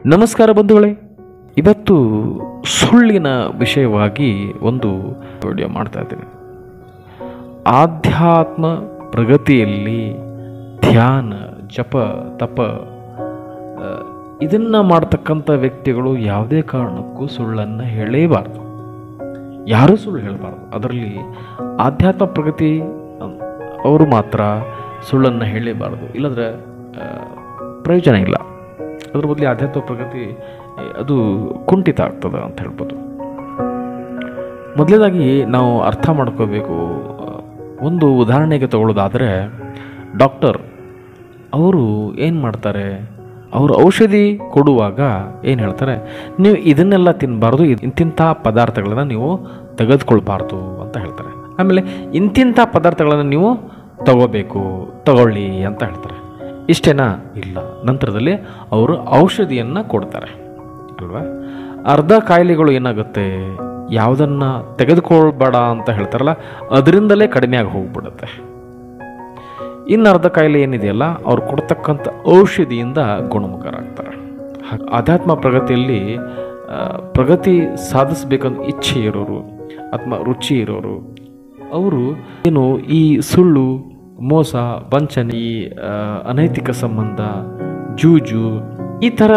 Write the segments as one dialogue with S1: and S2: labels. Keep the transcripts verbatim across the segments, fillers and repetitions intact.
S1: ನಮಸ್ಕಾರ ಬಂಧುಗಳೇ, ಇವತ್ತು ಸುಳ್ಳಿನ ವಿಷಯವಾಗಿ ಒಂದು ವಿಡಿಯೋ ಮಾಡ್ತಾ ಇದ್ದೀನಿ. ಆಧ್ಯಾತ್ಮ ಪ್ರಗತಿಯಲ್ಲಿ ಧ್ಯಾನ, ಜಪ, ತಪ ಇದನ್ನು ಮಾಡ್ತಕ್ಕಂಥ ವ್ಯಕ್ತಿಗಳು ಯಾವುದೇ ಕಾರಣಕ್ಕೂ ಸುಳ್ಳನ್ನು ಹೇಳಲೇಬಾರ್ದು. ಯಾರೂ ಸುಳ್ಳು ಹೇಳಬಾರ್ದು. ಅದರಲ್ಲಿ ಆಧ್ಯಾತ್ಮ ಪ್ರಗತಿ ಅವರು ಮಾತ್ರ ಸುಳ್ಳನ್ನು ಹೇಳಲೇಬಾರ್ದು, ಇಲ್ಲಂದರೆ ಪ್ರಯೋಜನ ಇಲ್ಲ. ಅದ್ರ ಬದಲು ಆಧ್ಯಾತ್ಮ ಪ್ರಗತಿ ಅದು ಕುಂಠಿತ ಆಗ್ತದೆ ಅಂತ ಹೇಳ್ಬೋದು. ಮೊದಲನೇದಾಗಿ ನಾವು ಅರ್ಥ ಮಾಡ್ಕೋಬೇಕು. ಒಂದು ಉದಾಹರಣೆಗೆ ತಗೊಳ್ಳೋದಾದರೆ, ಡಾಕ್ಟರ್ ಅವರು ಏನು ಮಾಡ್ತಾರೆ, ಅವರು ಔಷಧಿ ಕೊಡುವಾಗ ಏನು ಹೇಳ್ತಾರೆ, ನೀವು ಇದನ್ನೆಲ್ಲ ತಿನ್ನಬಾರ್ದು, ಇಂತಿಂಥ ಪದಾರ್ಥಗಳನ್ನು ನೀವು ತೆಗೆದುಕೊಳ್ಬಾರ್ದು ಅಂತ ಹೇಳ್ತಾರೆ. ಆಮೇಲೆ ಇಂತಿಂಥ ಪದಾರ್ಥಗಳನ್ನು ನೀವು ತಗೋಬೇಕು, ತಗೊಳ್ಳಿ ಅಂತ ಹೇಳ್ತಾರೆ. ಇಷ್ಟೇನಾ? ಇಲ್ಲ. ನಂತರದಲ್ಲಿ ಅವರು ಔಷಧಿಯನ್ನು ಕೊಡ್ತಾರೆ ಅಲ್ವಾ. ಅರ್ಧ ಕಾಯಿಲೆಗಳು ಏನಾಗುತ್ತೆ, ಯಾವುದನ್ನು ತೆಗೆದುಕೊಳ್ಬೇಡ ಅಂತ ಹೇಳ್ತಾರಲ್ಲ ಅದರಿಂದಲೇ ಕಡಿಮೆ ಆಗಿ ಹೋಗ್ಬಿಡುತ್ತೆ. ಇನ್ನು ಅರ್ಧ ಕಾಯಿಲೆ ಏನಿದೆಯಲ್ಲ ಅವ್ರು ಕೊಡ್ತಕ್ಕಂಥ ಔಷಧಿಯಿಂದ ಗುಣಮುಖರಾಗ್ತಾರೆ. ಆಧ್ಯಾತ್ಮ ಪ್ರಗತಿಯಲ್ಲಿ ಪ್ರಗತಿ ಸಾಧಿಸಬೇಕಂತ ಇಚ್ಛೆ ಇರೋರು ಅಥವಾ ರುಚಿ ಇರೋರು ಅವರು ಏನು ಈ ಸುಳ್ಳು, ಮೋಸ, ವಂಚನೆ, ಈ ಅನೈತಿಕ ಸಂಬಂಧ, ಜೂಜು, ಈ ಥರ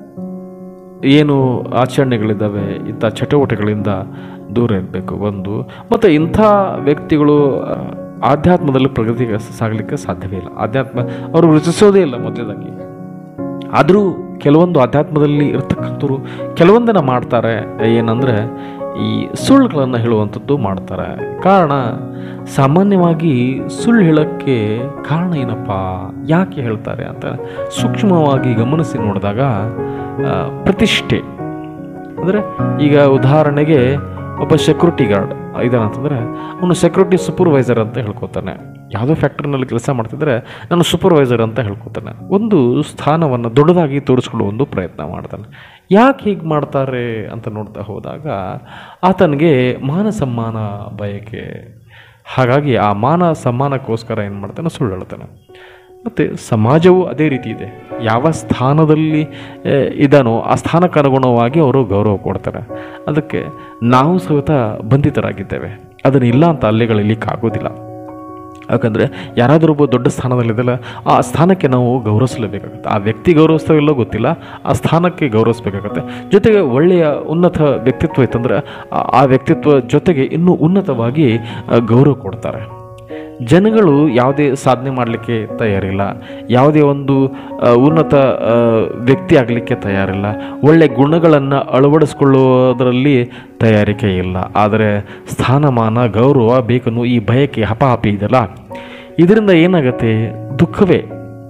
S1: ಏನು ಆಚರಣೆಗಳಿದ್ದಾವೆ, ಇಂಥ ಚಟುವಟಿಕೆಗಳಿಂದ ದೂರ ಇರಬೇಕು ಒಂದು. ಮತ್ತು ಇಂಥ ವ್ಯಕ್ತಿಗಳು ಆಧ್ಯಾತ್ಮದಲ್ಲಿ ಪ್ರಗತಿಗೆ ಸಾಗಲಿಕ್ಕೆ ಸಾಧ್ಯವೇ ಇಲ್ಲ. ಆಧ್ಯಾತ್ಮ ಅವರು ರುಚಿಸೋದೇ ಇಲ್ಲ ಮೊದಲದಾಗಿ. ಆದರೂ ಕೆಲವೊಂದು ಆಧ್ಯಾತ್ಮದಲ್ಲಿ ಇರ್ತಕ್ಕಂಥವ್ರು ಕೆಲವೊಂದನ್ನು ಮಾಡ್ತಾರೆ. ಏನಂದರೆ ಈ ಸುಳ್ಳುಗಳನ್ನು ಹೇಳುವಂಥದ್ದು ಮಾಡ್ತಾರೆ. ಕಾರಣ ಸಾಮಾನ್ಯವಾಗಿ ಸುಳ್ಳು ಹೇಳೋಕ್ಕೆ ಕಾರಣ ಏನಪ್ಪ, ಯಾಕೆ ಹೇಳ್ತಾರೆ ಅಂತ ಸೂಕ್ಷ್ಮವಾಗಿ ಗಮನಿಸಿ ನೋಡಿದಾಗ ಪ್ರತಿಷ್ಠೆ. ಅಂದರೆ ಈಗ ಉದಾಹರಣೆಗೆ ಒಬ್ಬ ಸೆಕ್ಯೂರಿಟಿ ಗಾರ್ಡ್ ಇದಾನಂತಂದರೆ ಅವನು ಸೆಕ್ಯೂರಿಟಿ ಸೂಪರ್ವೈಸರ್ ಅಂತ ಹೇಳ್ಕೊತಾನೆ. ಯಾವುದೋ ಫ್ಯಾಕ್ಟ್ರಿನಲ್ಲಿ ಕೆಲಸ ಮಾಡ್ತಿದ್ರೆ ನಾನು ಸೂಪರ್ವೈಸರ್ ಅಂತ ಹೇಳ್ಕೊತಾನೆ. ಒಂದು ಸ್ಥಾನವನ್ನು ದೊಡ್ಡದಾಗಿ ತೋರಿಸ್ಕೊಳ್ಳೋ ಒಂದು ಪ್ರಯತ್ನ ಮಾಡ್ತಾನೆ. ಯಾಕೆ ಹೀಗೆ ಮಾಡ್ತಾರೆ ಅಂತ ನೋಡ್ತಾ ಹೋದಾಗ ಆತನಿಗೆ ಮಾನ ಸಮ್ಮಾನ ಬಯಕೆ. ಹಾಗಾಗಿ ಆ ಮಾನ ಸಮ್ಮಾನಕ್ಕೋಸ್ಕರ ಏನು ಮಾಡ್ತಾನೆ, ಸುಳ್ಳು ಹೇಳ್ತಾನೆ. ಮತ್ತು ಸಮಾಜವು ಅದೇ ರೀತಿ ಇದೆ. ಯಾವ ಸ್ಥಾನದಲ್ಲಿ ಇದಾನೋ ಆ ಸ್ಥಾನಕ್ಕೆ ಅನುಗುಣವಾಗಿ ಅವರು ಗೌರವ ಕೊಡ್ತಾರೆ. ಅದಕ್ಕೆ ನಾವು ಸಹಿತ ಬಂಧಿತರಾಗಿದ್ದೇವೆ. ಅದನ್ನು ಇಲ್ಲ ಅಂತ ಅಲ್ಲಿಗಳಿಲಿಕ್ಕೆ ಆಗೋದಿಲ್ಲ. ಯಾಕಂದರೆ ಯಾರಾದರೂ ಒಬ್ಬ ದೊಡ್ಡ ಸ್ಥಾನದಲ್ಲಿದ್ದಲ್ಲ ಆ ಸ್ಥಾನಕ್ಕೆ ನಾವು ಗೌರವಿಸಲೇಬೇಕಾಗುತ್ತೆ. ಆ ವ್ಯಕ್ತಿ ಗೌರವಿಸ್ತಾವಿಲ್ಲೋ ಗೊತ್ತಿಲ್ಲ, ಆ ಸ್ಥಾನಕ್ಕೆ ಗೌರವಿಸಬೇಕಾಗತ್ತೆ. ಜೊತೆಗೆ ಒಳ್ಳೆಯ ಉನ್ನತ ವ್ಯಕ್ತಿತ್ವ ಇತ್ತಂದರೆ ಆ ವ್ಯಕ್ತಿತ್ವ ಜೊತೆಗೆ ಇನ್ನೂ ಉನ್ನತವಾಗಿ ಗೌರವ ಕೊಡ್ತಾರೆ. ಜನಗಳು ಯಾವುದೇ ಸಾಧನೆ ಮಾಡಲಿಕ್ಕೆ ತಯಾರಿಲ್ಲ, ಯಾವುದೇ ಒಂದು ಉನ್ನತ ವ್ಯಕ್ತಿ ಆಗಲಿಕ್ಕೆ ತಯಾರಿಲ್ಲ, ಒಳ್ಳೆಯ ಗುಣಗಳನ್ನು ಅಳವಡಿಸ್ಕೊಳ್ಳೋದರಲ್ಲಿ ತಯಾರಿಕೆ ಇಲ್ಲ. ಆದರೆ ಸ್ಥಾನಮಾನ, ಗೌರವ ಬೇಕನ್ನೋ ಈ ಬಯಕೆ ಹಪಾಹಪಿ ಇದೆಯಲ್ಲ, ಇದರಿಂದ ಏನಾಗುತ್ತೆ, ದುಃಖವೇ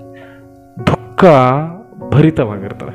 S1: ದುಃಖ ಭರಿತವಾಗಿರ್ತದೆ.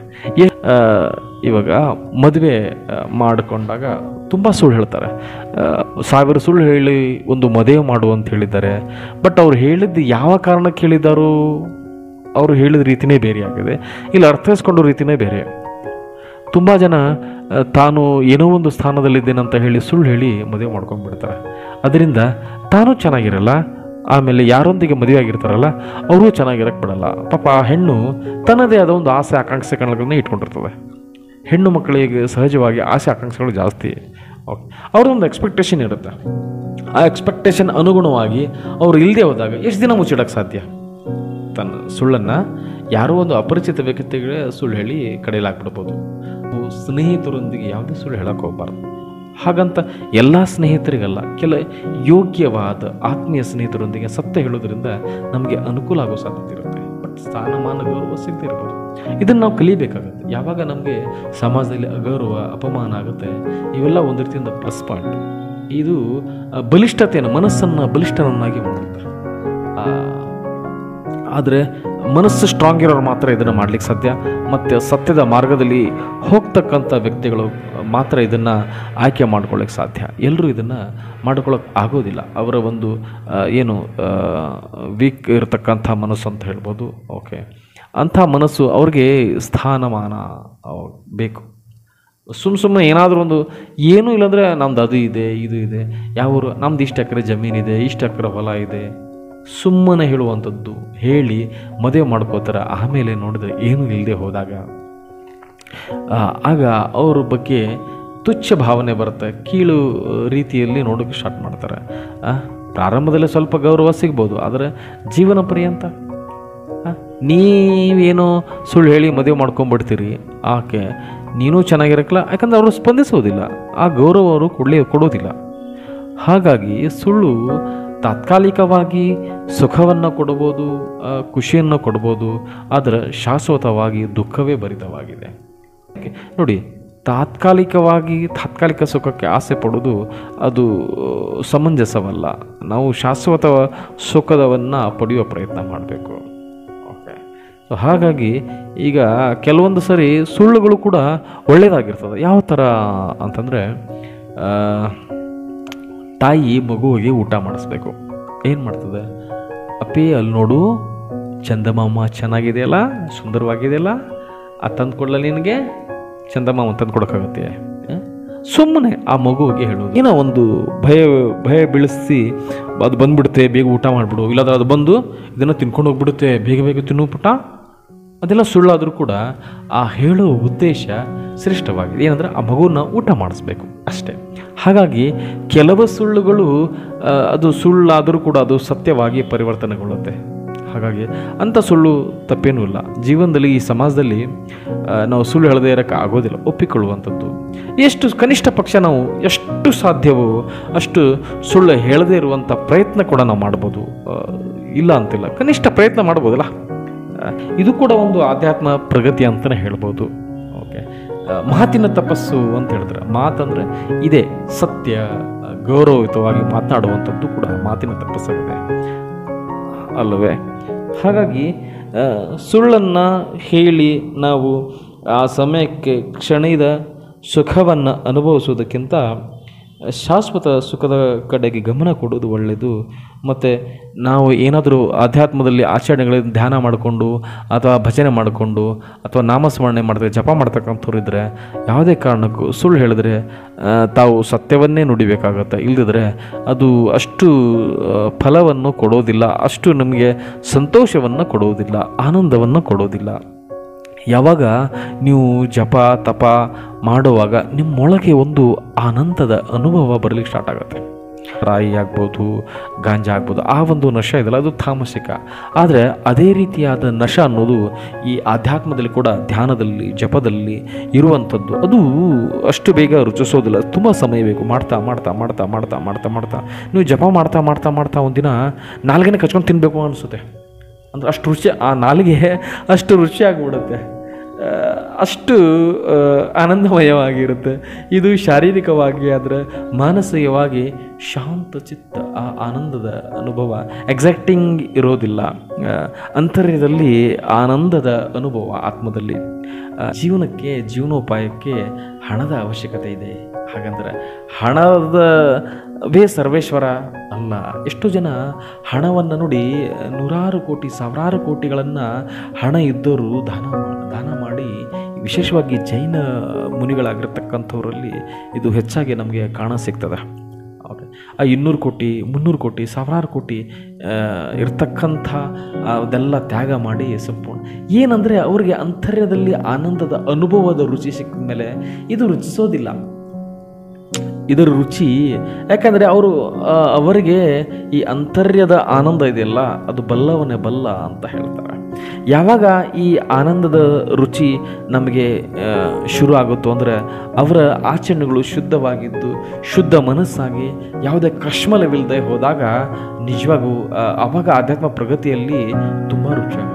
S1: ಇವಾಗ ಮದುವೆ ಮಾಡಿಕೊಂಡಾಗ ತುಂಬ ಸುಳ್ಳು ಹೇಳ್ತಾರೆ. ಸಾವಿರ ಸುಳ್ಳು ಹೇಳಿ ಒಂದು ಮದುವೆ ಮಾಡು ಅಂತ ಹೇಳಿದ್ದಾರೆ. ಬಟ್ ಅವ್ರು ಹೇಳಿದ್ದು ಯಾವ ಕಾರಣಕ್ಕೆ ಹೇಳಿದ್ದಾರೋ, ಅವರು ಹೇಳಿದ ರೀತಿಯೇ ಬೇರೆ ಆಗಿದೆ, ಇಲ್ಲ ಅರ್ಥೈಸ್ಕೊಂಡ ರೀತಿಯೇ ಬೇರೆ. ತುಂಬ ಜನ ತಾನು ಏನೋ ಒಂದು ಸ್ಥಾನದಲ್ಲಿದ್ದೇನಂತ ಹೇಳಿ ಸುಳ್ಳು ಹೇಳಿ ಮದುವೆ ಮಾಡ್ಕೊಂಡ್ಬಿಡ್ತಾರೆ. ಅದರಿಂದ ತಾನೂ ಚೆನ್ನಾಗಿರಲ್ಲ, ಆಮೇಲೆ ಯಾರೊಂದಿಗೆ ಮದುವೆ ಆಗಿರ್ತಾರಲ್ಲ ಅವರು ಚೆನ್ನಾಗಿರಕ್ಕೆ ಬಿಡಲ್ಲ. ಪಾಪ ಆ ಹೆಣ್ಣು ತನ್ನದೇ ಆದ ಒಂದು ಆಸೆ ಆಕಾಂಕ್ಷೆಗಳನ್ನ ಇಟ್ಕೊಂಡಿರ್ತದೆ. ಹೆಣ್ಣು ಮಕ್ಕಳಿಗೆ ಸಹಜವಾಗಿ ಆಸೆ ಆಕಾಂಕ್ಷೆಗಳು ಜಾಸ್ತಿ. ಓಕೆ, ಅವ್ರದ್ದೊಂದು ಎಕ್ಸ್ಪೆಕ್ಟೇಷನ್ ಇರುತ್ತೆ. ಆ ಎಕ್ಸ್ಪೆಕ್ಟೇಷನ್ ಅನುಗುಣವಾಗಿ ಅವರು ಇಲ್ಲದೆ ಹೋದಾಗ ಎಷ್ಟು ದಿನ ಮುಚ್ಚಿಡೋಕ್ಕೆ ಸಾಧ್ಯ? ತನ್ನ ಸುಳ್ಳನ್ನು ಯಾರೋ ಒಂದು ಅಪರಿಚಿತ ವ್ಯಕ್ತಿಗಳೇ ಸುಳ್ಳು ಹೇಳಿ ಕಡೆಯಲಾಗ್ಬಿಡ್ಬೋದು. ಸ್ನೇಹಿತರೊಂದಿಗೆ ಯಾವುದೇ ಸುಳ್ಳು ಹೇಳಕ್ಕೆ ಹೋಗ್ಬಾರ್ದು. ಹಾಗಂತ ಎಲ್ಲ ಸ್ನೇಹಿತರಿಗಲ್ಲ, ಕೆಲ ಯೋಗ್ಯವಾದ ಆತ್ಮೀಯ ಸ್ನೇಹಿತರೊಂದಿಗೆ ಸತ್ಯ ಹೇಳೋದ್ರಿಂದ ನಮಗೆ ಅನುಕೂಲ ಆಗೋ ಸಾಧ್ಯತೆ ಇರುತ್ತೆ. ಬಟ್ ಸ್ಥಾನಮಾನ, ಗೌರವ ಸಿಗದೇ ಇರ್ಬೋದು. ಇದನ್ನು ನಾವು ಕಲಿಬೇಕಾಗುತ್ತೆ. ಯಾವಾಗ ನಮಗೆ ಸಮಾಜದಲ್ಲಿ ಅಗೌರವ, ಅಪಮಾನ ಆಗುತ್ತೆ, ಇವೆಲ್ಲ ಒಂದು ರೀತಿಯಿಂದ ಪ್ಲಸ್ ಪಾಯಿಂಟ್. ಇದು ಬಲಿಷ್ಠತೆಯನ್ನು, ಮನಸ್ಸನ್ನು ಬಲಿಷ್ಠನನ್ನಾಗಿ ಮಾಡುತ್ತೆ. ಆದರೆ ಮನಸ್ಸು ಸ್ಟ್ರಾಂಗ್ ಇರೋರು ಮಾತ್ರ ಇದನ್ನು ಮಾಡಲಿಕ್ಕೆ ಸಾಧ್ಯ. ಮತ್ತು ಸತ್ಯದ ಮಾರ್ಗದಲ್ಲಿ ಹೋಗ್ತಕ್ಕಂಥ ವ್ಯಕ್ತಿಗಳು ಮಾತ್ರ ಇದನ್ನು ಆಯ್ಕೆ ಮಾಡ್ಕೊಳ್ಳೋಕ್ಕೆ ಸಾಧ್ಯ. ಎಲ್ಲರೂ ಇದನ್ನು ಮಾಡ್ಕೊಳ್ಳೋಕೆ ಆಗೋದಿಲ್ಲ. ಅವರ ಒಂದು ಏನು ವೀಕ್ ಇರತಕ್ಕಂಥ ಮನಸ್ಸು ಅಂತ ಹೇಳ್ಬೋದು. ಓಕೆ, ಅಂಥ ಮನಸ್ಸು ಅವ್ರಿಗೆ ಸ್ಥಾನಮಾನ ಬೇಕು. ಸುಮ್ಮ ಸುಮ್ಮನೆ ಏನಾದರೂ ಒಂದು ಏನೂ ಇಲ್ಲಾಂದರೆ ನಮ್ದು ಅದು ಇದೆ, ಇದು ಇದೆ, ಯಾವರು ನಮ್ದು ಇಷ್ಟು ಎಕರೆ ಜಮೀನಿದೆ, ಇಷ್ಟು ಎಕರೆ ಹೊಲ ಇದೆ, ಸುಮ್ಮನೆ ಹೇಳುವಂಥದ್ದು ಹೇಳಿ ಮದುವೆ ಮಾಡ್ಕೋತಾರೆ. ಆಮೇಲೆ ನೋಡಿದ್ರೆ ಏನೂ ಇಲ್ಲದೆ ಹೋದಾಗ ಆಗ ಅವ್ರ ಬಗ್ಗೆ ತುಚ್ಛ ಭಾವನೆ ಬರುತ್ತೆ, ಕೀಳು ರೀತಿಯಲ್ಲಿ ನೋಡೋಕ್ಕೆ ಸ್ಟಾರ್ಟ್ ಮಾಡ್ತಾರೆ. ಪ್ರಾರಂಭದಲ್ಲಿ ಸ್ವಲ್ಪ ಗೌರವ ಸಿಗ್ಬೋದು, ಆದರೆ ಜೀವನ ಪರ್ಯಂತ ನೀವೇನೋ ಸುಳ್ಳು ಹೇಳಿ ಮದುವೆ ಮಾಡ್ಕೊಂಡ್ಬಿಡ್ತೀರಿ, ಆಕೆ ನೀನು ಚೆನ್ನಾಗಿರಕ್ಕಲ್ಲ, ಯಾಕಂದ್ರೆ ಅವರು ಸ್ಪಂದಿಸೋದಿಲ್ಲ, ಆ ಗೌರವ ಅವರು ಕೊಡಲಿ ಕೊಡೋದಿಲ್ಲ. ಹಾಗಾಗಿ ಸುಳ್ಳು ತಾತ್ಕಾಲಿಕವಾಗಿ ಸುಖವನ್ನು ಕೊಡ್ಬೋದು, ಖುಷಿಯನ್ನು ಕೊಡ್ಬೋದು, ಆದರೆ ಶಾಶ್ವತವಾಗಿ ದುಃಖವೇ ಭರಿತವಾಗಿದೆ. ನೋಡಿ, ತಾತ್ಕಾಲಿಕವಾಗಿ ತಾತ್ಕಾಲಿಕ ಸುಖಕ್ಕೆ ಆಸೆ ಪಡೋದು ಅದು ಸಮಂಜಸವಲ್ಲ. ನಾವು ಶಾಶ್ವತ ಸುಖದವನ್ನು ಪಡೆಯುವ ಪ್ರಯತ್ನ ಮಾಡಬೇಕು. ಓಕೆ, ಸೊ ಹಾಗಾಗಿ ಈಗ ಕೆಲವೊಂದು ಸರಿ ಸುಳ್ಳುಗಳು ಕೂಡ ಒಳ್ಳೆಯದಾಗಿರ್ತದೆ. ಯಾವ ಥರ ಅಂತಂದರೆ, ತಾಯಿ ಮಗುವಿಗೆ ಊಟ ಮಾಡಿಸ್ಬೇಕು. ಏನು ಮಾಡ್ತದೆ? ಅಪ್ಪಿ ಅಲ್ಲಿ ನೋಡು, ಚಂದಮಾಮ ಚೆನ್ನಾಗಿದೆಯಲ್ಲ, ಸುಂದರವಾಗಿದೆಯಲ್ಲ, ಅದು ತಂದು ಕೊಡಲ್ಲ ನಿನಗೆ, ಚಂದಮಾಮ ತಂದು ಕೊಡೋಕ್ಕಾಗತ್ತೆ? ಸುಮ್ಮನೆ ಆ ಮಗುವಿಗೆ ಹೇಳೋದು, ಏನೋ ಒಂದು ಭಯ ಭಯ ಬೀಳಿಸಿ ಅದು ಬಂದುಬಿಡುತ್ತೆ, ಬೇಗ ಊಟ ಮಾಡಿಬಿಡು, ಇಲ್ಲಾಂದ್ರೆ ಅದು ಬಂದು ಇದನ್ನು ತಿನ್ಕೊಂಡು ಹೋಗ್ಬಿಡುತ್ತೆ, ಬೇಗ ಬೇಗ ತಿನ್ನು ಪುಟ್ಟ. ಅದೆಲ್ಲ ಸುಳ್ಳಾದರೂ ಕೂಡ ಆ ಹೇಳೋ ಉದ್ದೇಶ ಶ್ರೇಷ್ಠವಾಗಿದೆ. ಏನಂದರೆ ಆ ಮಗುವನ್ನ ಊಟ ಮಾಡಿಸ್ಬೇಕು ಅಷ್ಟೇ. ಹಾಗಾಗಿ ಕೆಲವು ಸುಳ್ಳುಗಳು ಅದು ಸುಳ್ಳಾದರೂ ಕೂಡ ಅದು ಸತ್ಯವಾಗಿ ಪರಿವರ್ತನೆಗೊಳ್ಳುತ್ತೆ. ಹಾಗಾಗಿ ಅಂಥ ಸುಳ್ಳು ತಪ್ಪೇನೂ ಇಲ್ಲ. ಜೀವನದಲ್ಲಿ, ಈ ಸಮಾಜದಲ್ಲಿ ನಾವು ಸುಳ್ಳು ಹೇಳದೇ ಇರೋಕ್ಕೆ ಆಗೋದಿಲ್ಲ, ಒಪ್ಪಿಕೊಳ್ಳುವಂಥದ್ದು. ಎಷ್ಟು ಕನಿಷ್ಠ ಪಕ್ಷ ನಾವು ಎಷ್ಟು ಸಾಧ್ಯವೋ ಅಷ್ಟು ಸುಳ್ಳು ಹೇಳದೇ ಇರುವಂಥ ಪ್ರಯತ್ನ ಕೂಡ ನಾವು ಮಾಡ್ಬೋದು, ಇಲ್ಲ ಅಂತಿಲ್ಲ, ಕನಿಷ್ಠ ಪ್ರಯತ್ನ ಮಾಡ್ಬೋದಲ್ಲ. ಇದು ಕೂಡ ಒಂದು ಆಧ್ಯಾತ್ಮ ಪ್ರಗತಿ ಅಂತಲೇ ಹೇಳ್ಬೋದು. ಓಕೆ, ಮಾತಿನ ತಪಸ್ಸು ಅಂತ ಹೇಳಿದ್ರೆ, ಮಾತಂದರೆ ಇದೇ ಸತ್ಯ, ಗೌರವಯುತವಾಗಿ ಮಾತನಾಡುವಂಥದ್ದು ಕೂಡ ಮಾತಿನ ತಪಸ್ಸಾಗಿದೆ ಅಲ್ಲವೇ? ಹಾಗಾಗಿ ಸುಳ್ಳನ್ನು ಹೇಳಿ ನಾವು ಆ ಸಮಯಕ್ಕೆ ಕ್ಷಣದ ಸುಖವನ್ನು ಅನುಭವಿಸುವುದಕ್ಕಿಂತ ಶಾಶ್ವತ ಸುಖದ ಕಡೆಗೆ ಗಮನ ಕೊಡೋದು ಒಳ್ಳೆಯದು. ಮತ್ತು ನಾವು ಏನಾದರೂ ಆಧ್ಯಾತ್ಮದಲ್ಲಿ ಆಚರಣೆಗಳಲ್ಲಿ ಧ್ಯಾನ ಮಾಡಿಕೊಂಡು ಅಥವಾ ಭಜನೆ ಮಾಡಿಕೊಂಡು ಅಥವಾ ನಾಮಸ್ಮರಣೆ ಮಾಡಿದ್ರೆ, ಜಪ ಮಾಡ್ತಕ್ಕಂಥವ್ರು ಇದ್ದರೆ ಯಾವುದೇ ಕಾರಣಕ್ಕೂ ಸುಳ್ಳು ಹೇಳಿದ್ರೆ ತಾವು ಸತ್ಯವನ್ನೇ ನುಡಿಬೇಕಾಗತ್ತೆ. ಇಲ್ಲದಿದ್ದರೆ ಅದು ಅಷ್ಟು ಫಲವನ್ನು ಕೊಡೋದಿಲ್ಲ, ಅಷ್ಟು ನಮಗೆ ಸಂತೋಷವನ್ನು ಕೊಡೋದಿಲ್ಲ, ಆನಂದವನ್ನು ಕೊಡೋದಿಲ್ಲ. ಯಾವಾಗ ನೀವು ಜಪ ತಪ ಮಾಡುವಾಗ ನಿಮ್ಮೊಳಗೆ ಒಂದು ಆನಂದದ ಅನುಭವ ಬರಲಿಕ್ಕೆ ಸ್ಟಾರ್ಟ್ ಆಗುತ್ತೆ. ರಾಯಿ ಆಗ್ಬೋದು, ಗಾಂಜಾ ಆಗ್ಬೋದು, ಆ ಒಂದು ನಶ ಇದೆಯಲ್ಲ ಅದು ತಾಮಸಿಕ. ಆದರೆ ಅದೇ ರೀತಿಯಾದ ನಶ ಅನ್ನೋದು ಈ ಆಧ್ಯಾತ್ಮದಲ್ಲಿ ಕೂಡ, ಧ್ಯಾನದಲ್ಲಿ ಜಪದಲ್ಲಿ ಇರುವಂಥದ್ದು. ಅದು ಅಷ್ಟು ಬೇಗ ರುಚಿಸೋದಿಲ್ಲ, ತುಂಬ ಸಮಯ ಬೇಕು. ಮಾಡ್ತಾ ಮಾಡ್ತಾ ಮಾಡ್ತಾ ಮಾಡ್ತಾ ಮಾಡ್ತಾ ಮಾಡ್ತಾ ನೀವು ಜಪ ಮಾಡ್ತಾ ಮಾಡ್ತಾ ಮಾಡ್ತಾ ಒಂದಿನ ನಾಲ್ಗೆನೇ ಕಚ್ಕೊಂಡು ತಿನ್ನಬೇಕು ಅನಿಸುತ್ತೆ. ಅಂದರೆ ಅಷ್ಟು ರುಚಿ, ಆ ನಾಲಿಗೆ ಅಷ್ಟು ರುಚಿಯಾಗಿಬಿಡುತ್ತೆ, ಅಷ್ಟು ಆನಂದಮಯವಾಗಿರುತ್ತೆ. ಇದು ಶಾರೀರಿಕವಾಗಿ, ಆದರೆ ಮಾನಸಿಕವಾಗಿ ಶಾಂತ ಚಿತ್ತ, ಆ ಆನಂದದ ಅನುಭವ ಎಕ್ಸಾಕ್ಟಿಂಗ್ ಇರೋದಿಲ್ಲ. ಅಂತರ್ಯದಲ್ಲಿ ಆನಂದದ ಅನುಭವ ಆತ್ಮದಲ್ಲಿ. ಜೀವನಕ್ಕೆ, ಜೀವನೋಪಾಯಕ್ಕೆ ಹಣದ ಅವಶ್ಯಕತೆ ಇದೆ. ಹಾಗಂದ್ರೆ ಹಣದ ವೇ ಸರ್ವೇಶ್ವರ ಅಲ್ಲ. ಎಷ್ಟು ಜನ ಹಣವನ್ನು ನೋಡಿ ನೂರಾರು ಕೋಟಿ ಸಾವಿರಾರು ಕೋಟಿಗಳನ್ನು ಹಣ ಇದ್ದವರು ದಾನ ದಾನ ಮಾಡಿ, ವಿಶೇಷವಾಗಿ ಜೈನ ಮುನಿಗಳಾಗಿರ್ತಕ್ಕಂಥವರಲ್ಲಿ ಇದು ಹೆಚ್ಚಾಗಿ ನಮಗೆ ಕಾಣ ಸಿಗ್ತದೆ. ಓಕೆ, ಆ ಇನ್ನೂರು ಕೋಟಿ ಮುನ್ನೂರು ಕೋಟಿ ಸಾವಿರಾರು ಕೋಟಿ ಇರ್ತಕ್ಕಂಥ ಅದೆಲ್ಲ ತ್ಯಾಗ ಮಾಡಿ ಸಂಪೂರ್ಣ ಏನಂದರೆ ಅವರಿಗೆ ಅಂತರ್ಯದಲ್ಲಿ ಆನಂದದ ಅನುಭವದ ರುಚಿ ಸಿಕ್ಕಿದ ಮೇಲೆ ಇದು ರುಚಿಸೋದಿಲ್ಲ. ಇದರ ರುಚಿ ಯಾಕಂದರೆ ಅವರು ಅವರಿಗೆ ಈ ಅಂತರ್ಯದ ಆನಂದ ಇದೆಯಲ್ಲ ಅದು ಬಲ್ಲವನೇ ಬಲ್ಲ ಅಂತ ಹೇಳ್ತಾರೆ. ಯಾವಾಗ ಈ ಆನಂದದ ರುಚಿ ನಮಗೆ ಶುರು ಆಗುತ್ತೋ ಅಂದರೆ ಅವರ ಆಚರಣೆಗಳು ಶುದ್ಧವಾಗಿದ್ದು ಶುದ್ಧ ಮನಸ್ಸಾಗಿ ಯಾವುದೇ ಕಶ್ಮಲವಿಲ್ಲದೆ ಹೋದಾಗ ನಿಜವಾಗೂ ಆವಾಗ ಆಧ್ಯಾತ್ಮ ಪ್ರಗತಿಯಲ್ಲಿ ತುಂಬ ರುಚಿ ಆಗುತ್ತೆ.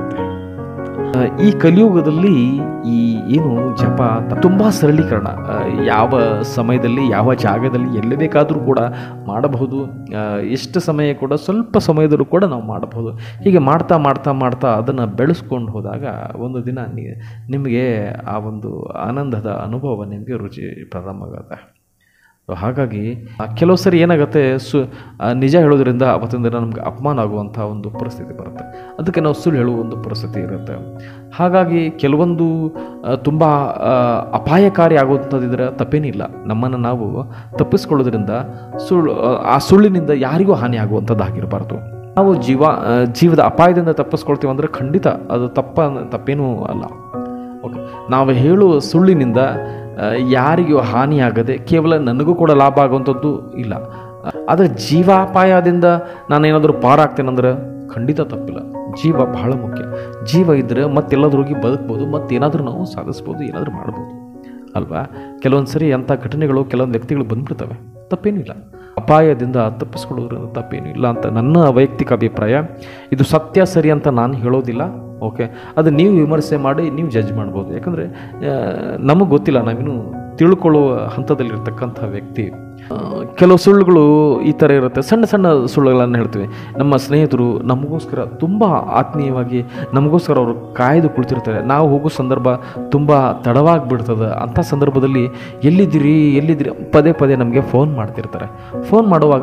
S1: ಈ ಕಲಿಯುಗದಲ್ಲಿ ಈ ಏನು ಜಪ ತುಂಬ ಸರಳೀಕರಣ, ಯಾವ ಸಮಯದಲ್ಲಿ ಯಾವ ಜಾಗದಲ್ಲಿ ಎಲ್ಲಿ ಬೇಕಾದರೂ ಕೂಡ ಮಾಡಬಹುದು. ಎಷ್ಟು ಸಮಯ ಕೂಡ ಸ್ವಲ್ಪ ಸಮಯದಲ್ಲೂ ಕೂಡ ನಾವು ಮಾಡಬಹುದು. ಹೀಗೆ ಮಾಡ್ತಾ ಮಾಡ್ತಾ ಮಾಡ್ತಾ ಅದನ್ನು ಬೆಳೆಸ್ಕೊಂಡು ಹೋದಾಗ ಒಂದು ದಿನ ನಿಮಗೆ ಆ ಒಂದು ಆನಂದದ ಅನುಭವ ನಿಮಗೆ ರುಚಿ ಪ್ರಾರಂಭ ಆಗುತ್ತೆ. ಹಾಗಾಗಿ ಕೆಲವು ಸರಿ ಏನಾಗುತ್ತೆ, ಸು ನಿಜ ಹೇಳೋದ್ರಿಂದ ಅವತ್ತಿನ ದಿನ ನಮಗೆ ಅಪಮಾನ ಆಗುವಂಥ ಒಂದು ಪರಿಸ್ಥಿತಿ ಬರುತ್ತೆ. ಅದಕ್ಕೆ ನಾವು ಸುಳ್ಳು ಹೇಳುವ ಒಂದು ಪರಿಸ್ಥಿತಿ ಇರುತ್ತೆ. ಹಾಗಾಗಿ ಕೆಲವೊಂದು ತುಂಬ ಅಪಾಯಕಾರಿ ಆಗುವಂಥದ್ದಿದ್ರೆ ತಪ್ಪೇನಿಲ್ಲ. ನಮ್ಮನ್ನು ನಾವು ತಪ್ಪಿಸ್ಕೊಳ್ಳೋದ್ರಿಂದ ಸುಳ್ಳು ಆ ಸುಳ್ಳಿನಿಂದ ಯಾರಿಗೂ ಹಾನಿ ಆಗುವಂಥದ್ದಾಗಿರಬಾರ್ದು. ನಾವು ಜೀವ ಜೀವದ ಅಪಾಯದಿಂದ ತಪ್ಪಿಸ್ಕೊಳ್ತೀವಿ ಅಂದರೆ ಖಂಡಿತ ಅದು ತಪ್ಪ ತಪ್ಪೇನೂ ಅಲ್ಲ. ಓಕೆ, ನಾವು ಹೇಳುವ ಸುಳ್ಳಿನಿಂದ ಯಾರಿಗೂ ಹಾನಿಯಾಗದೆ ಕೇವಲ ನನಗೂ ಕೂಡ ಲಾಭ ಆಗುವಂಥದ್ದು ಇಲ್ಲ. ಆದರೆ ಜೀವಾಪಾಯದಿಂದ ನಾನೇನಾದರೂ ಪಾರಾಗ್ತೇನೆಂದ್ರೆ ಖಂಡಿತ ತಪ್ಪಿಲ್ಲ. ಜೀವ ಬಹಳ ಮುಖ್ಯ. ಜೀವ ಇದ್ದರೆ ಮತ್ತೆಲ್ಲದ್ರೋಗಿ ಬದುಕ್ಬೋದು, ಮತ್ತೇನಾದರೂ ನಾವು ಸಾಧಿಸ್ಬೋದು, ಏನಾದರೂ ಮಾಡ್ಬೋದು ಅಲ್ವಾ. ಕೆಲವೊಂದು ಸರಿ ಅಂಥ ಘಟನೆಗಳು ಕೆಲವೊಂದು ವ್ಯಕ್ತಿಗಳು ಬಂದ್ಬಿಡ್ತವೆ, ತಪ್ಪೇನೂ ಇಲ್ಲ. ಅಪಾಯದಿಂದ ತಪ್ಪಿಸ್ಕೊಳ್ಳೋದ್ರಿಂದ ತಪ್ಪೇನೂ ಇಲ್ಲ ಅಂತ ನನ್ನ ವೈಯಕ್ತಿಕ ಅಭಿಪ್ರಾಯ. ಇದು ಸತ್ಯ ಸರಿ ಅಂತ ನಾನು ಹೇಳೋದಿಲ್ಲ. ಓಕೆ, ಅದು ನೀವು ವಿಮರ್ಶೆ ಮಾಡಿ ನೀವು ಜಡ್ಜ್ ಮಾಡ್ಬೋದು. ಯಾಕಂದರೆ ನಮಗೆ ಗೊತ್ತಿಲ್ಲ, ನಾವಿನ್ನು ತಿಳ್ಕೊಳ್ಳುವ ಹಂತದಲ್ಲಿರ್ತಕ್ಕಂಥ ವ್ಯಕ್ತಿ. ಕೆಲವು ಸುಳ್ಳುಗಳು ಈ ಥರ ಇರುತ್ತೆ, ಸಣ್ಣ ಸಣ್ಣ ಸುಳ್ಳುಗಳನ್ನು ಹೇಳ್ತೀವಿ. ನಮ್ಮ ಸ್ನೇಹಿತರು ನಮಗೋಸ್ಕರ ತುಂಬ ಆತ್ಮೀಯವಾಗಿ ನಮಗೋಸ್ಕರ ಅವರು ಕಾಯ್ದು ಕುಳಿತಿರ್ತಾರೆ. ನಾವು ಹೋಗೋ ಸಂದರ್ಭ ತುಂಬ ತಡವಾಗಿಬಿಡ್ತದೆ. ಅಂಥ ಸಂದರ್ಭದಲ್ಲಿ ಎಲ್ಲಿದ್ದೀರಿ ಎಲ್ಲಿದ್ದೀರಿ ಪದೇ ಪದೇ ನಮಗೆ ಫೋನ್ ಮಾಡ್ತಿರ್ತಾರೆ. ಫೋನ್ ಮಾಡುವಾಗ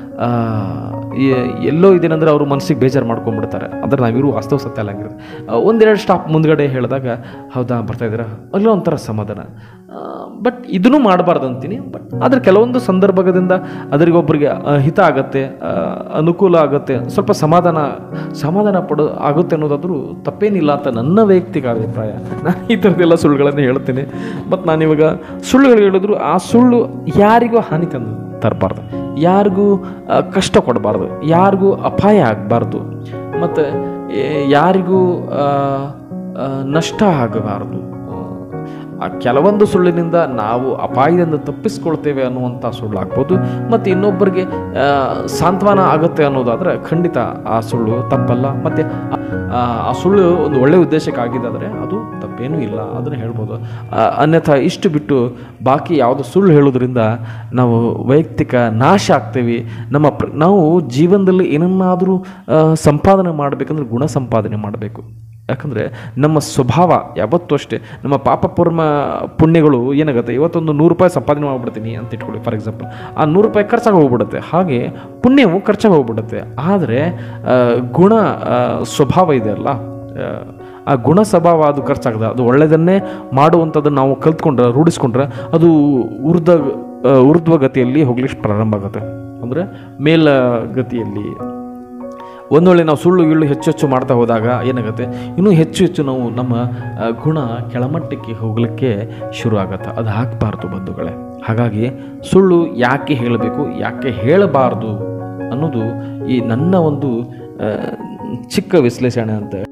S1: ಎಲ್ಲೋ ಇದೇನೆಂದರೆ ಅವರು ಮನಸ್ಸಿಗೆ ಬೇಜಾರು ಮಾಡ್ಕೊಂಡ್ಬಿಡ್ತಾರೆ. ಆದರೆ ನಾವಿರು ವಾಸ್ತವ ಸತ್ಯ ಅಲ್ಲ ಹಂಗಿರುತ್ತೆ. ಒಂದೆರಡು ಸ್ಟಾಪ್ ಮುಂದ್ಗಡೆ ಹೇಳಿದಾಗ ಹೌದಾ ಬರ್ತಾಯಿದ್ದೀರಾ ಅಲ್ಲೋ ಒಂಥರ ಸಮಾಧಾನ. ಬಟ್ ಇದನ್ನು ಮಾಡಬಾರ್ದು ಅಂತೀನಿ. ಬಟ್ ಆದರೆ ಕೆಲವೊಂದು ಸಂದರ್ಭದಿಂದ ಅದರಿಗೊಬ್ಬರಿಗೆ ಹಿತ ಆಗುತ್ತೆ, ಅನುಕೂಲ ಆಗುತ್ತೆ, ಸ್ವಲ್ಪ ಸಮಾಧಾನ ಸಮಾಧಾನ ಪಡೋ ಆಗುತ್ತೆ ಅನ್ನೋದಾದರೂ ತಪ್ಪೇನಿಲ್ಲ ಅಂತ ನನ್ನ ವೈಯಕ್ತಿಕ ಅಭಿಪ್ರಾಯ. ನಾನು ಈ ಥರದ್ದೆಲ್ಲ ಸುಳ್ಳುಗಳನ್ನು ಹೇಳ್ತೀನಿ. ಮತ್ತು ನಾನಿವಾಗ ಸುಳ್ಳುಗಳು ಹೇಳಿದ್ರು ಆ ಸುಳ್ಳು ಯಾರಿಗೂ ಹಾನಿ ತಂದು ತರಬಾರ್ದು, ಯಾರಿಗೂ ಕಷ್ಟ ಕೊಡಬಾರ್ದು, ಯಾರಿಗೂ ಅಪಾಯ ಆಗಬಾರ್ದು, ಮತ್ತು ಯಾರಿಗೂ ನಷ್ಟ ಆಗಬಾರ್ದು. ಆ ಕೆಲವೊಂದು ಸುಳ್ಳಿನಿಂದ ನಾವು ಅಪಾಯದಿಂದ ತಪ್ಪಿಸ್ಕೊಳ್ತೇವೆ ಅನ್ನುವಂಥ ಸುಳ್ಳು ಆಗ್ಬೋದು, ಮತ್ತು ಇನ್ನೊಬ್ಬರಿಗೆ ಸಾಂತ್ವನ ಆಗುತ್ತೆ ಅನ್ನೋದಾದರೆ ಖಂಡಿತ ಆ ಸುಳ್ಳು ತಪ್ಪಲ್ಲ. ಮತ್ತು ಆ ಸುಳ್ಳು ಒಂದು ಒಳ್ಳೆಯ ಉದ್ದೇಶಕ್ಕಾಗಿದ್ದಾದರೆ ಅದು ತಪ್ಪೇನೂ ಇಲ್ಲ, ಅದನ್ನು ಹೇಳ್ಬೋದು. ಅನ್ಯಥಾ ಇಷ್ಟು ಬಿಟ್ಟು ಬಾಕಿ ಯಾವುದು ಸುಳ್ಳು ಹೇಳೋದ್ರಿಂದ ನಾವು ವೈಯಕ್ತಿಕ ನಾಶ ಆಗ್ತೇವೆ. ನಮ್ಮ ಪ್ರ ನಾವು ಜೀವನದಲ್ಲಿ ಏನನ್ನಾದರೂ ಸಂಪಾದನೆ ಮಾಡಬೇಕಂದ್ರೆ ಗುಣ ಸಂಪಾದನೆ ಮಾಡಬೇಕು. ಯಾಕಂದರೆ ನಮ್ಮ ಸ್ವಭಾವ ಯಾವತ್ತೂ ಅಷ್ಟೇ, ನಮ್ಮ ಪಾಪ ಪೂರ್ಮ ಪುಣ್ಯಗಳು ಏನಾಗುತ್ತೆ, ಇವತ್ತೊಂದು ನೂರು ರೂಪಾಯಿ ಸಂಪಾದನೆ ಮಾಡಿಬಿಡ್ತೀನಿ ಅಂತ ಇಟ್ಕೊಳ್ಳಿ ಫಾರ್ ಎಕ್ಸಾಂಪಲ್. ಆ ನೂರು ರೂಪಾಯಿ ಖರ್ಚಾಗಿ ಹೋಗ್ಬಿಡುತ್ತೆ, ಹಾಗೆ ಪುಣ್ಯವು ಖರ್ಚಾಗಿ ಹೋಗ್ಬಿಡುತ್ತೆ. ಆದರೆ ಗುಣ ಸ್ವಭಾವ ಇದೆ ಅಲ್ಲ, ಆ ಗುಣ ಸ್ವಭಾವ ಅದು ಖರ್ಚಾಗದ, ಅದು ಒಳ್ಳೆಯದನ್ನೇ ಮಾಡುವಂಥದ್ದನ್ನು ನಾವು ಕಲ್ತ್ಕೊಂಡ್ರೆ ರೂಢಿಸ್ಕೊಂಡ್ರೆ ಅದು ಊರ್ಧ್ವ ಊರ್ಧ್ವಗತಿಯಲ್ಲಿ ಹೋಗ್ಲಿಕ್ಕೆ ಪ್ರಾರಂಭ ಆಗುತ್ತೆ. ಅಂದರೆ ಮೇಲ್ಗತಿಯಲ್ಲಿ ಒಂದೊಳ್ಳೆ ನಾವು ಸುಳ್ಳು ಗಿಳ್ಳು ಹೆಚ್ಚು ಹೆಚ್ಚು ಮಾಡ್ತಾ ಹೋದಾಗ ಏನಾಗುತ್ತೆ, ಇನ್ನೂ ಹೆಚ್ಚು ಹೆಚ್ಚು ನಾವು ನಮ್ಮ ಗುಣ ಕೆಳಮಟ್ಟಕ್ಕೆ ಹೋಗಲಿಕ್ಕೆ ಶುರು ಆಗುತ್ತೆ. ಅದು ಆಗಬಾರ್ದು ಬಂಧುಗಳೇ. ಹಾಗಾಗಿ ಸುಳ್ಳು ಯಾಕೆ ಹೇಳಬೇಕು, ಯಾಕೆ ಹೇಳಬಾರ್ದು ಅನ್ನೋದು ಈ ನನ್ನ ಒಂದು ಚಿಕ್ಕ ವಿಶ್ಲೇಷಣೆ ಅಂತ